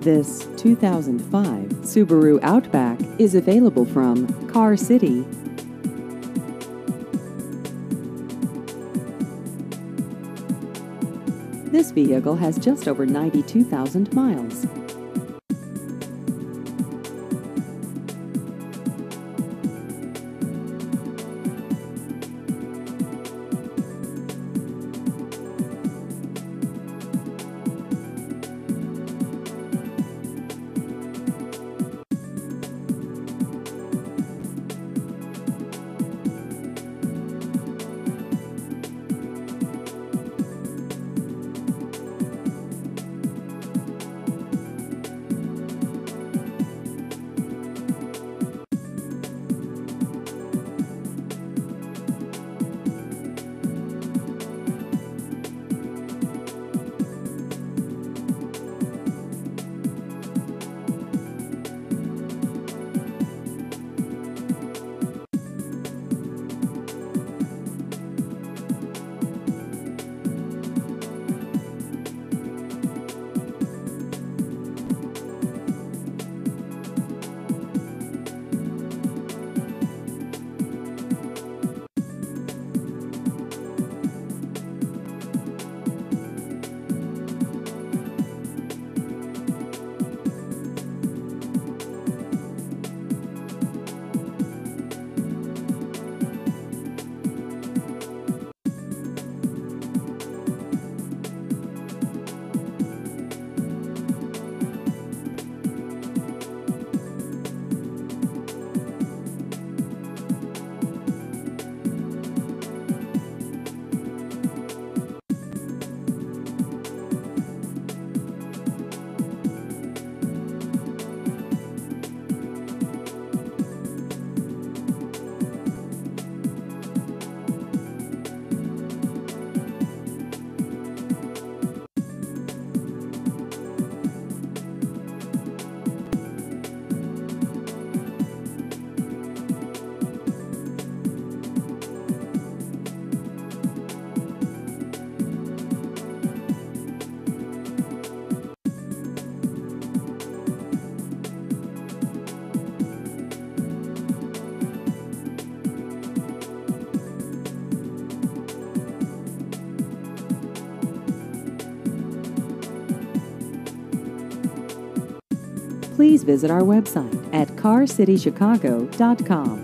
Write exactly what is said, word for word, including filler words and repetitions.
This two thousand five Subaru Outback is available from Car City. This vehicle has just over ninety-two thousand miles. Please visit our website at car city chicago dot com.